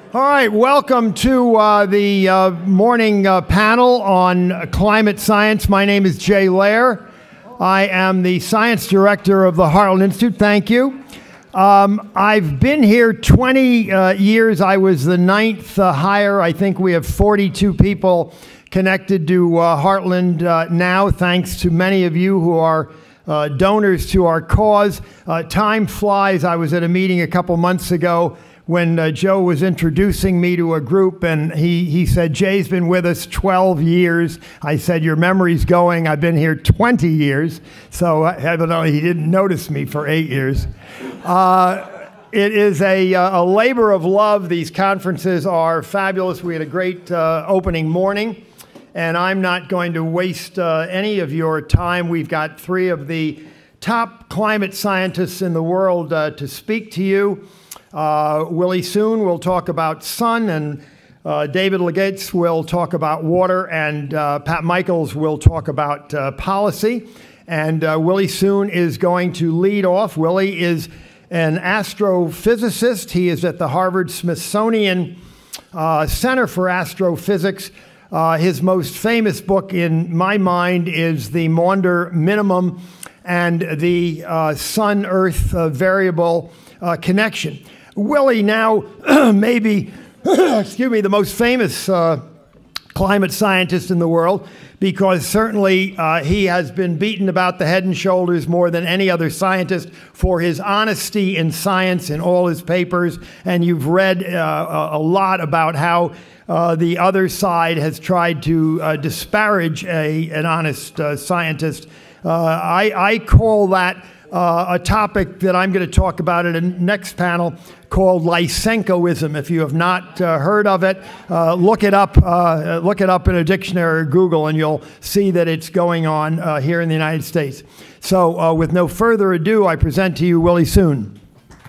All right, welcome to the morning panel on climate science. My name is Jay Lair. I am the science director of the Heartland Institute. Thank you. I've been here 20 years. I was the 9th hire. I think we have 42 people connected to Heartland now, thanks to many of you who are donors to our cause. Time flies. I was at a meeting a couple months ago when Joe was introducing me to a group, and he said, Jay's been with us 12 years. I said, your memory's going. I've been here 20 years. So evidently he didn't notice me for 8 years. It is a labor of love. These conferences are fabulous. We had a great opening morning, and I'm not going to waste any of your time. We've got 3 of the top climate scientists in the world to speak to you. Willie Soon will talk about sun, and David Legates will talk about water, and Pat Michaels will talk about policy. And Willie Soon is going to lead off. Willie is an astrophysicist. He is at the Harvard-Smithsonian Center for Astrophysics. His most famous book, in my mind, is The Maunder Minimum and the Sun-Earth Variable Connection. Willie now may be, excuse me, the most famous climate scientist in the world, because certainly he has been beaten about the head and shoulders more than any other scientist for his honesty in science in all his papers. And you've read a lot about how the other side has tried to disparage an honest scientist. I call that a topic that I'm going to talk about in the next panel called Lysenkoism. If you have not heard of it, look it up in a dictionary or Google, and you'll see that it's going on here in the United States. So with no further ado, I present to you Willie Soon.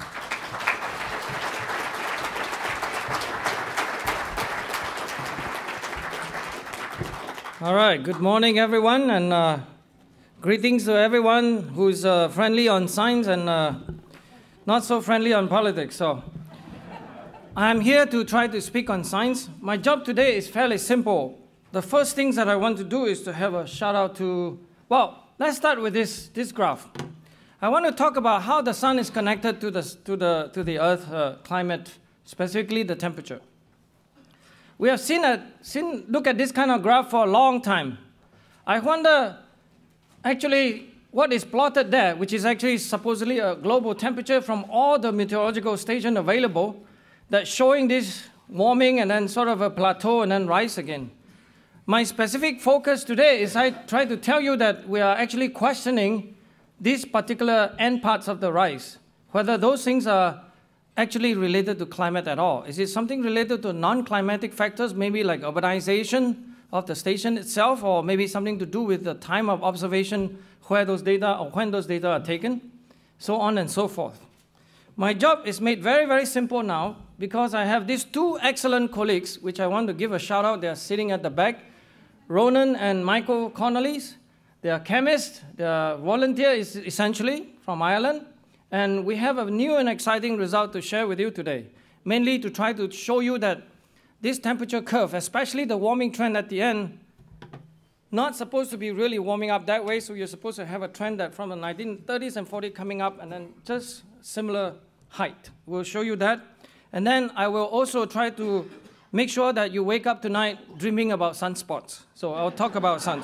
All right, good morning, everyone, and greetings to everyone who's friendly on science and not so friendly on politics. So I'm here to try to speak on science. My job today is fairly simple. The first things that I want to do is to have a shout out to, well, let's start with this graph. I want to talk about how the sun is connected to the Earth climate, specifically the temperature. We have look at this kind of graph for a long time. I wonder, actually, what is plotted there, which is actually supposedly a global temperature from all the meteorological stations available, that's showing this warming and then sort of a plateau and then rise again. My specific focus today is I try to tell you that we are actually questioning these particular end parts of the rise, whether those things are actually related to climate at all. Is it something related to non-climatic factors, maybe like urbanization of the station itself, or maybe something to do with the time of observation, where those data or when those data are taken, so on and so forth. My job is made very, very simple now, because I have these 2 excellent colleagues, which I want to give a shout out. They are sitting at the back, Ronan and Michael Connolly's. They are chemists, they are volunteers essentially from Ireland, and we have a new and exciting result to share with you today, mainly to try to show you that this temperature curve, especially the warming trend at the end, not supposed to be really warming up that way, so you're supposed to have a trend that from the 1930s and 40s coming up and then just similar height. We'll show you that. And then I will also try to make sure that you wake up tonight dreaming about sunspots. So I'll talk about suns.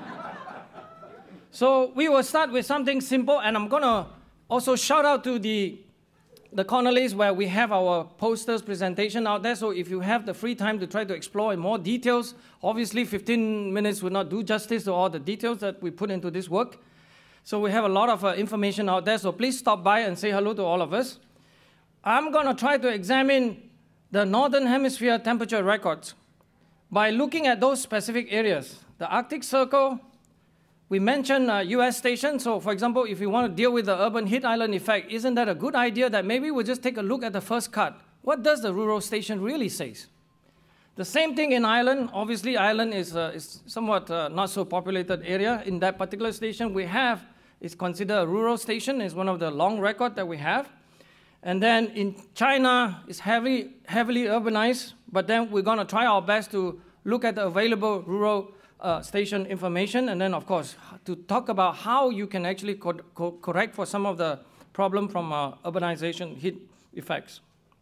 So we will start with something simple, and I'm going to also shout out to the Connellys, where we have our posters presentation out there. So if you have the free time to try to explore in more details, obviously 15 minutes will not do justice to all the details that we put into this work. So we have a lot of information out there. So please stop by and say hello to all of us. I'm going to try to examine the Northern Hemisphere temperature records by looking at those specific areas. The Arctic Circle, we mentioned US stations. So for example, if we want to deal with the urban heat island effect, isn't that a good idea that maybe we'll just take a look at the first cut? What does the rural station really say? The same thing in Ireland. Obviously, Ireland is somewhat not so populated area. In that particular station we have, it's considered a rural station. It's one of the long record that we have. And then in China, it's heavily urbanized, but then we're going to try our best to look at the available rural station information, and then, of course, to talk about how you can actually correct for some of the problem from urbanization heat effects.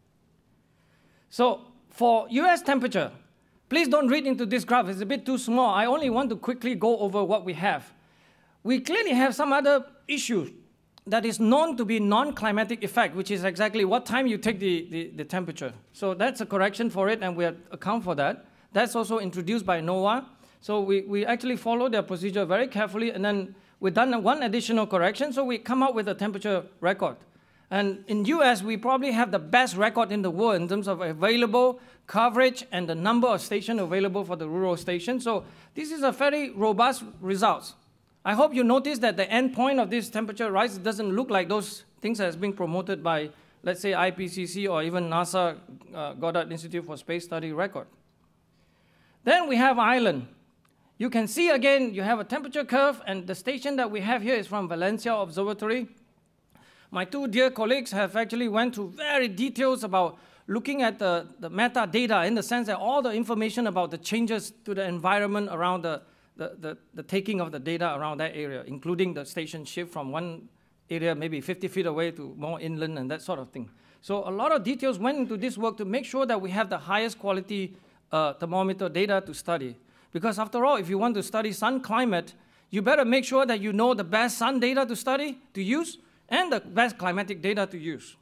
So for US temperature, please don't read into this graph. It's a bit too small. I only want to quickly go over what we have. We clearly have some other issues that is known to be non-climatic effect, which is exactly what time you take the temperature. So that's a correction for it, and we account for that. That's also introduced by NOAA. So we actually follow their procedure very carefully, and then we've done one additional correction, so we come up with a temperature record. And in US, we probably have the best record in the world in terms of available coverage and the number of stations available for the rural station. So this is a very robust result. I hope you notice that the end point of this temperature rise doesn't look like those things that has been promoted by, let's say, IPCC or even NASA Goddard Institute for Space Study record. Then we have Ireland. You can see again, you have a temperature curve, and the station that we have here is from Valencia Observatory. My two dear colleagues have actually went through very details about looking at the metadata, in the sense that all the information about the changes to the environment around the taking of the data around that area, including the station shift from one area maybe 50 feet away to more inland and that sort of thing. So a lot of details went into this work to make sure that we have the highest quality thermometer data to study. Because after all, if you want to study sun climate, you better make sure that you know the best sun data to study, to use, and the best climatic data to use.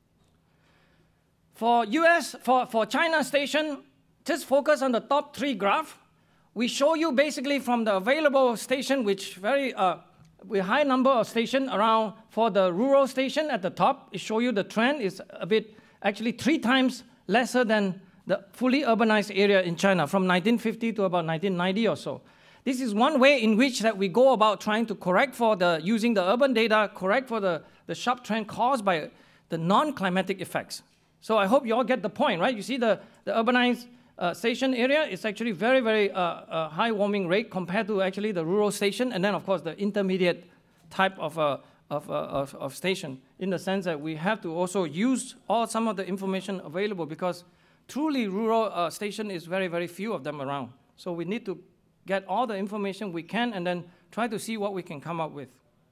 For China station, just focus on the top 3 graph. We show you basically from the available station, which very with high number of station around for the rural station at the top. It show you the trend is a bit, actually 3 times lesser than the fully urbanized area in China from 1950 to about 1990 or so. This is one way in which that we go about trying to correct for using the urban data, correct for the sharp trend caused by the non-climatic effects. So I hope you all get the point, right? You see the urbanized station area is actually very, very high warming rate compared to actually the rural station, and then of course the intermediate type of station, in the sense that we have to also use some of the information available, because truly rural station is very, very few of them around. So we need to get all the information we can and then try to see what we can come up with.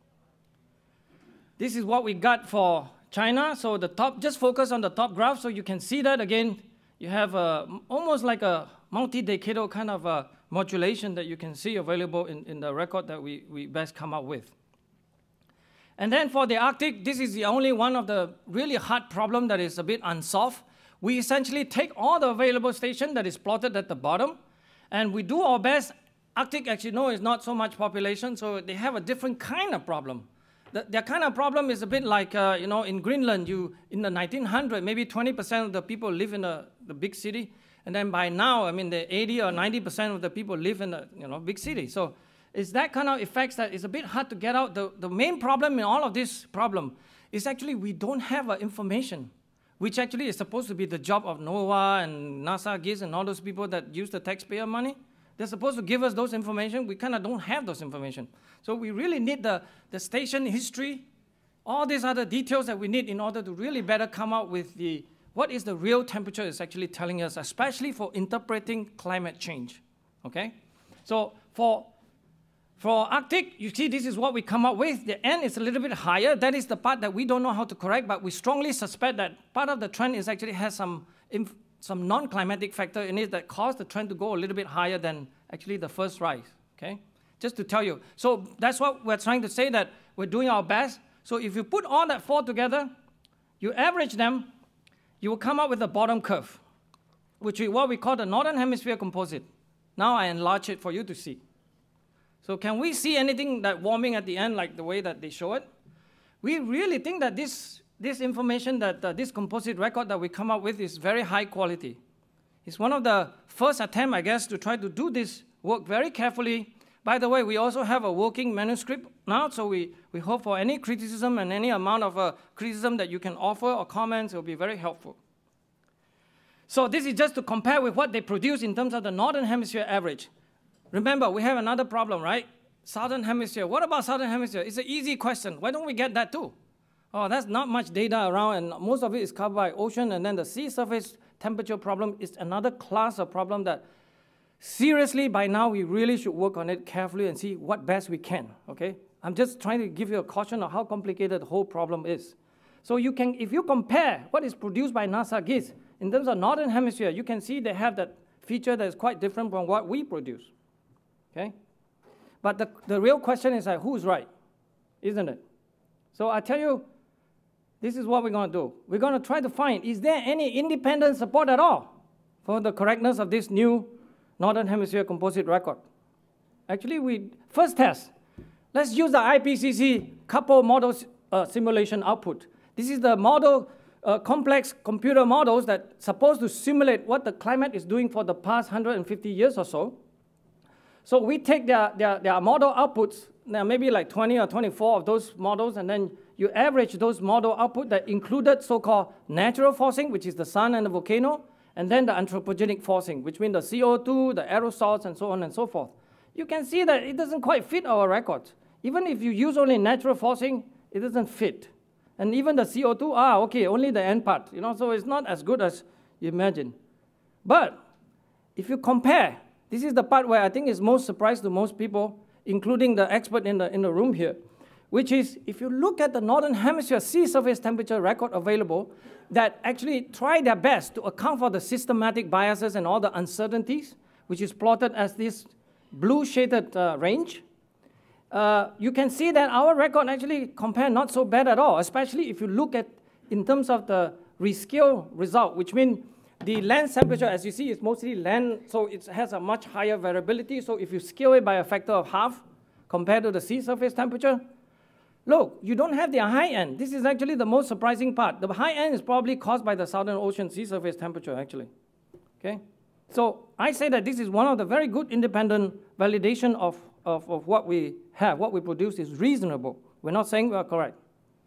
This is what we got for China. So the top, just focus on the top graph so you can see that again. You have almost like a multi-decadal kind of modulation that you can see available in the record that we best come up with. And then for the Arctic, this is the only one of the really hard problem that is a bit unsolved. We essentially take all the available station that is plotted at the bottom, and we do our best. Arctic, as you know, is not so much population, so they have a different kind of problem. Their kind of problem is a bit like, in Greenland, in the 1900s, maybe 20% of the people live in the big city, and then by now, I mean, the 80 or 90% of the people live in the big city. So it's that kind of effects that is a bit hard to get out. The main problem in all of this problem is actually we don't have information, which actually is supposed to be the job of NOAA and NASA, GIS, and all those people that use the taxpayer money. They're supposed to give us those information. We kind of don't have those information. So we really need the station history, all these other details that we need in order to really better come out with what is the real temperature is actually telling us, especially for interpreting climate change, okay? So for Arctic, you see this is what we come up with. The N is a little bit higher. That is the part that we don't know how to correct, but we strongly suspect that part of the trend is actually has some non-climatic factor in it that caused the trend to go a little bit higher than actually the first rise, okay? Just to tell you. So that's what we're trying to say, that we're doing our best. So if you put all that 4 together, you average them, you will come up with the bottom curve, which is what we call the Northern Hemisphere composite. Now I enlarge it for you to see. So can we see anything that warming at the end like the way that they show it? We really think that this information, that this composite record that we come up with is very high quality. It's one of the first attempts, I guess, to try to do this work very carefully. By the way, we also have a working manuscript now, so we hope for any criticism and any amount of criticism that you can offer or comments will be very helpful. So this is just to compare with what they produce in terms of the Northern Hemisphere average. Remember, we have another problem, right? Southern Hemisphere. What about Southern Hemisphere? It's an easy question. Why don't we get that too? Oh, that's not much data around, and most of it is covered by ocean, and then the sea surface temperature problem is another class of problem that seriously, by now, we really should work on it carefully and see what best we can, okay? I'm just trying to give you a caution of how complicated the whole problem is. So you can, if you compare what is produced by NASA GIS in terms of Northern Hemisphere, you can see they have that feature that is quite different from what we produce, okay? But the real question is like, who's right, isn't it? So I tell you, this is what we're going to do. We're going to try to find, is there any independent support at all for the correctness of this new Northern Hemisphere composite record? Actually, first test. Let's use the IPCC couple model simulation output. This is the model, complex computer models that supposed to simulate what the climate is doing for the past 150 years or so. So we take their model outputs, there are maybe like 20 or 24 of those models, and then you average those model output that included so-called natural forcing, which is the sun and the volcano, and then the anthropogenic forcing, which means the CO2, the aerosols, and so on and so forth. You can see that it doesn't quite fit our records. Even if you use only natural forcing, it doesn't fit. And even the CO2, okay, only the end part, so it's not as good as you imagine. But if you compare, this is the part where I think is most surprise to most people, including the expert in the room here, which is if you look at the Northern Hemisphere sea surface temperature record available that actually try their best to account for the systematic biases and all the uncertainties, which is plotted as this blue shaded range, you can see that our record actually compare not so bad at all, especially if you look at in terms of the rescale result, which means the land temperature, as you see, is mostly land, so it has a much higher variability. So if you scale it by a factor of half compared to the sea surface temperature, look, you don't have the high end. This is actually the most surprising part. The high end is probably caused by the Southern Ocean sea surface temperature, actually. Okay? So I say that this is one of the very good independent validation of what we have, what we produce is reasonable. We're not saying we are correct.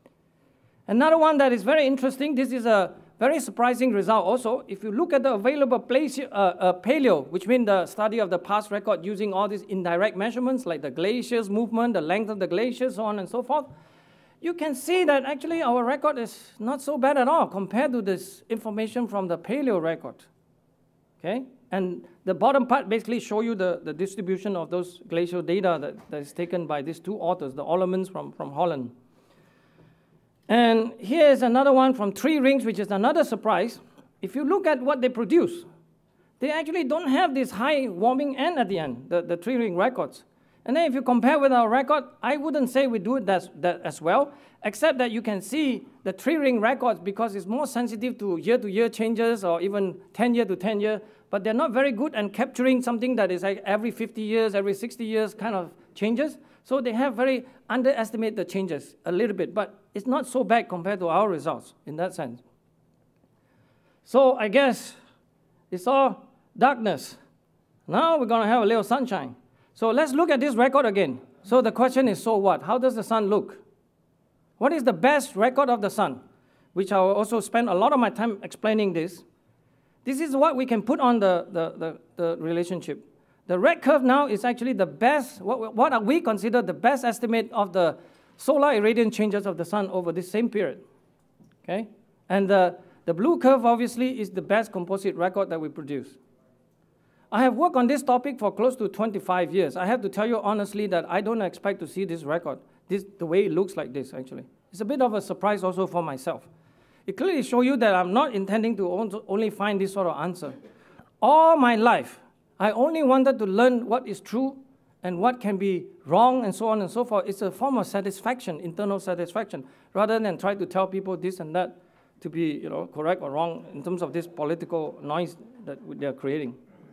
Another one that is very interesting, this is a very surprising result also. If you look at the available paleo, which means the study of the past record using all these indirect measurements like the glaciers movement, the length of the glaciers, so on and so forth, you can see that actually our record is not so bad at all compared to this information from the paleo record. Okay? And the bottom part basically show you the distribution of those glacial data that is taken by these two authors, the Ollemans from Holland. And here is another one from Tree Rings, which is another surprise. If you look at what they produce, they actually don't have this high warming end at the end, the Tree Ring records. And then if you compare with our record, I wouldn't say we do it that as well, except that you can see the Tree Ring records because it's more sensitive to year-to-year changes or even 10-year to 10-year, but they're not very good at capturing something that is like every 50 years, every 60 years kind of changes. So they have very underestimate the changes a little bit, but it's not so bad compared to our results in that sense. So I guess it's all darkness. Now we're going to have a little sunshine. So let's look at this record again. So the question is, so what? How does the sun look? What is the best record of the sun? Which I will also spend a lot of my time explaining this. This is what we can put on the relationship. The red curve now is actually the best, what we consider the best estimate of the solar irradiance changes of the sun over this same period. Okay? And the blue curve obviously is the best composite record that we produce. I have worked on this topic for close to 25 years. I have to tell you honestly that I don't expect to see this record, the way it looks like this actually. It's a bit of a surprise also for myself. It clearly shows you that I'm not intending to only find this sort of answer. All my life, I only wanted to learn what is true and what can be wrong and so on and so forth. It's a form of satisfaction, internal satisfaction, rather than try to tell people this and that to be correct or wrong in terms of this political noise that they're creating.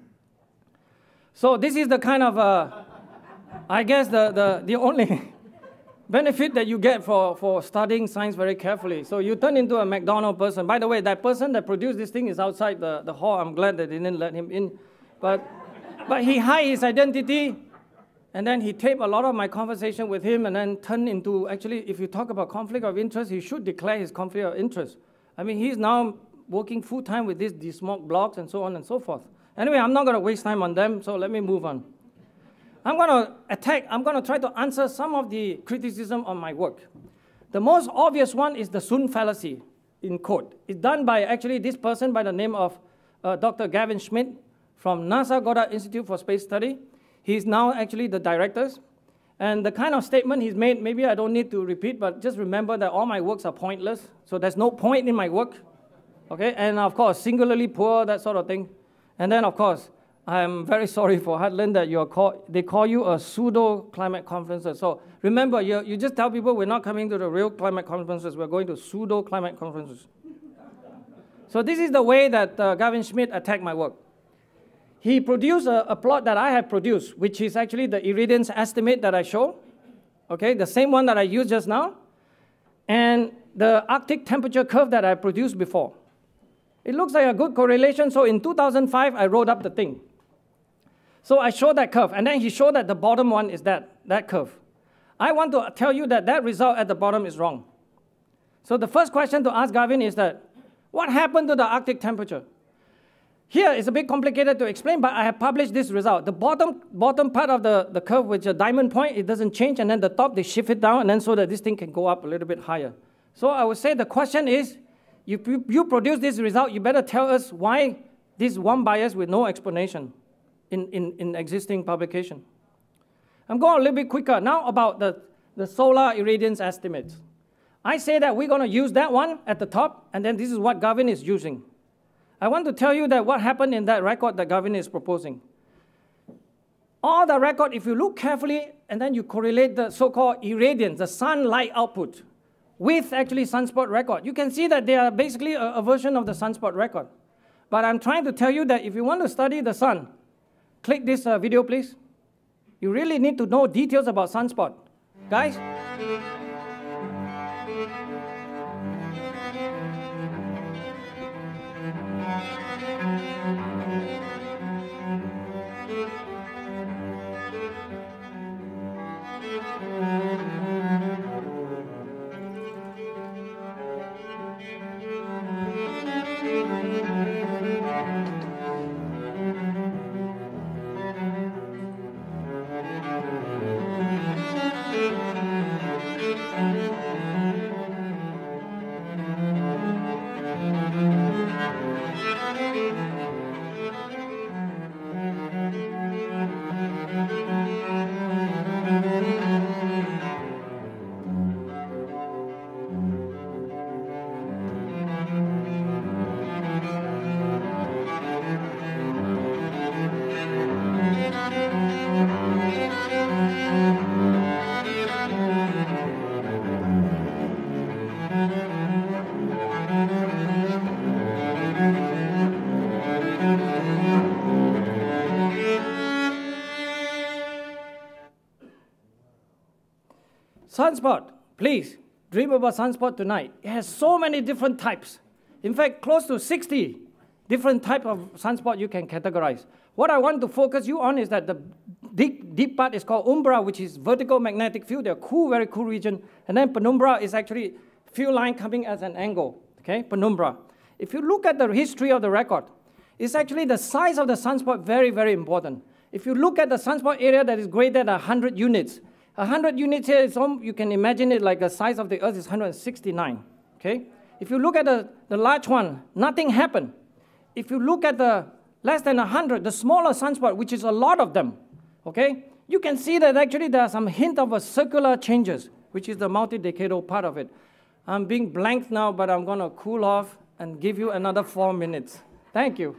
So this is the kind of, I guess, the only benefit that you get for studying science very carefully. So you turn into a McDonald's person. By the way, that person that produced this thing is outside the hall. I'm glad they didn't let him in. But he hid his identity, and then he taped a lot of my conversation with him and then turned into, actually, if you talk about conflict of interest, he should declare his conflict of interest. I mean, he's now working full-time with these desmog blogs and so on and so forth. Anyway, I'm not going to waste time on them, so let me move on. I'm going to try to answer some of the criticism on my work. The most obvious one is the Soon fallacy, in quote. It's done by actually this person by the name of Dr. Gavin Schmidt from NASA Goddard Institute for Space Study. He's now actually the director. And the kind of statement he's made, maybe I don't need to repeat, but just remember that all my works are pointless. So there's no point in my work. Okay? And of course, singularly poor, that sort of thing. And then, of course, I'm very sorry for Heartland that they call you a pseudo-climate conferences. So remember, you just tell people we're not coming to the real climate conferences, we're going to pseudo-climate conferences. So this is the way that Gavin Schmidt attacked my work. He produced a plot that I have produced, which is actually the irradiance estimate that I show, okay, the same one that I used just now, and the Arctic temperature curve that I produced before. It looks like a good correlation, so in 2005, I wrote up the thing. So I showed that curve, and then he showed that the bottom one is that curve. I want to tell you that that result at the bottom is wrong. So the first question to ask Gavin is that, what happened to the Arctic temperature? Here it's a bit complicated to explain, but I have published this result. The bottom part of the curve, which is a diamond point, it doesn't change, and then the top, they shift it down, and then so that this thing can go up a little bit higher. So I would say the question is, if you produce this result, you better tell us why this one bias with no explanation in existing publication. I'm going a little bit quicker now about the solar irradiance estimates. I say that we're going to use that one at the top, and then this is what Gavin is using. I want to tell you that what happened in that record that Gavin is proposing. All the record, if you look carefully, and then you correlate the so-called irradiance, the sunlight output, with actually sunspot record, you can see that they are basically a version of the sunspot record. But I'm trying to tell you that if you want to study the sun, click this video, please. You really need to know details about sunspot. Guys? Sunspot, please dream about sunspot tonight. It has so many different types. In fact, close to 60 different types of sunspot you can categorize. What I want to focus you on is that the deep part is called umbra, which is vertical magnetic field. They're cool, very cool region. And then penumbra is actually field line coming as an angle, okay, penumbra. If you look at the history of the record, it's actually the size of the sunspot very, very important. If you look at the sunspot area that is greater than 100 units, 100 units here, you can imagine it like the size of the Earth is 169, okay? If you look at the large one, nothing happened. If you look at the less than 100, the smaller sunspot, which is a lot of them, okay? You can see that actually there are some hint of a circular changes, which is the multi-decadal part of it. I'm being blanked now, but I'm going to cool off and give you another 4 minutes. Thank you.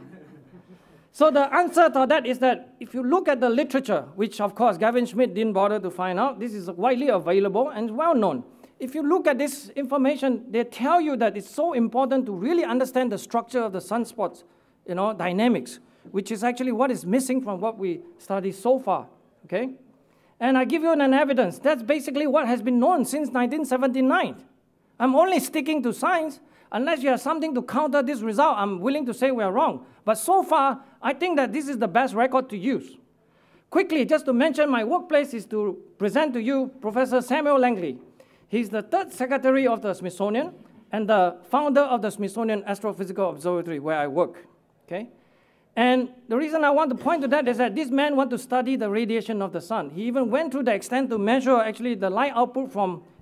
So the answer to that is that if you look at the literature, which of course Gavin Schmidt didn't bother to find out, this is widely available and well known. If you look at this information, they tell you that it's so important to really understand the structure of the sunspots, dynamics, which is actually what is missing from what we studied so far, okay? And I give you an evidence. That's basically what has been known since 1979. I'm only sticking to science. Unless you have something to counter this result, I'm willing to say we are wrong. But so far, I think that this is the best record to use. Quickly, just to mention, my workplace is to present to you Professor Samuel Langley. He's the 3rd secretary of the Smithsonian and the founder of the Smithsonian Astrophysical Observatory, where I work, okay? And the reason I want to point to that is that this man wants to study the radiation of the sun. He even went to the extent to measure actually the light output from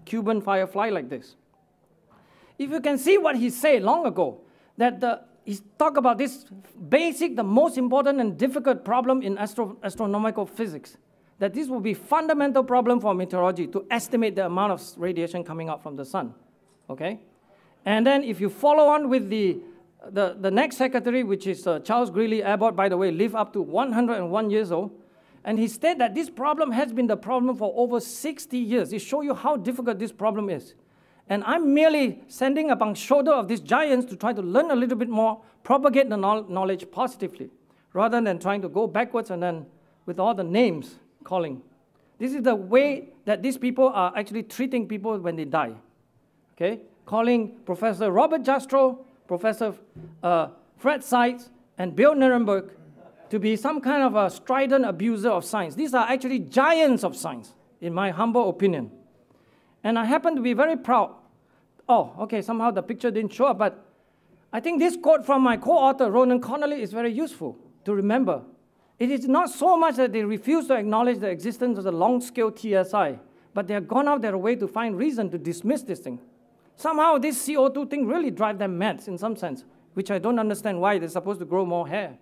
Cuban firefly like this. If you can see what he said long ago, that he talked about this basic, the most important and difficult problem in astronomical physics, that this will be fundamental problem for meteorology to estimate the amount of radiation coming out from the sun, okay? And then if you follow on with the next secretary, which is Charles Greeley Abbott, by the way, lived up to 101 years old, and he said that this problem has been the problem for over 60 years. It shows you how difficult this problem is. And I'm merely standing upon the shoulder of these giants to try to learn a little bit more, propagate the knowledge positively, rather than trying to go backwards and then with all the names calling. This is the way that these people are actually treating people when they die. Okay? Calling Professor Robert Jastrow, Professor Fred Seitz, and Bill Nirenberg to be some kind of a strident abuser of science. These are actually giants of science, in my humble opinion. And I happen to be very proud. Oh, okay, somehow the picture didn't show up, but I think this quote from my co-author, Ronan Connolly, is very useful to remember. It is not so much that they refuse to acknowledge the existence of the long-scale TSI, but they have gone out their way to find reason to dismiss this thing. Somehow this CO2 thing really drives them mad in some sense, which I don't understand why they're supposed to grow more hair.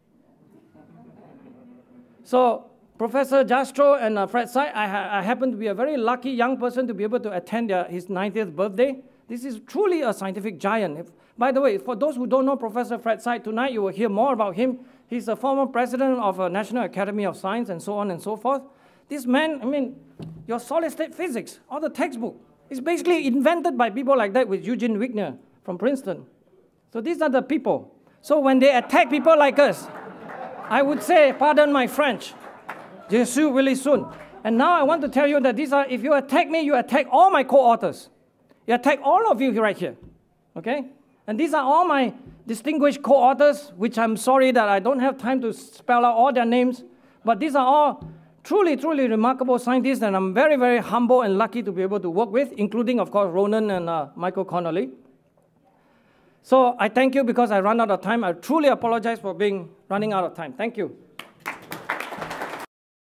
So Professor Jastrow and Fred Seitz, I happen to be a very lucky young person to be able to attend his 90th birthday. This is truly a scientific giant. By the way, for those who don't know Professor Fred Seitz, tonight you will hear more about him. He's a former president of the National Academy of Science and so on and so forth. This man, I mean, your solid-state physics, or the textbook, is basically invented by people like that with Eugene Wigner from Princeton. So these are the people. So when they attack people like us, I would say, pardon my French, Je suis Willie Soon. And now I want to tell you that these are, if you attack me, you attack all my co-authors. You attack all of you right here, okay? And these are all my distinguished co-authors, which I'm sorry that I don't have time to spell out all their names, but these are all truly, truly remarkable scientists, and I'm very, very humble and lucky to be able to work with, including, of course, Ronan and Michael Connolly. So I thank you because I ran out of time. I truly apologize for running out of time. Thank you.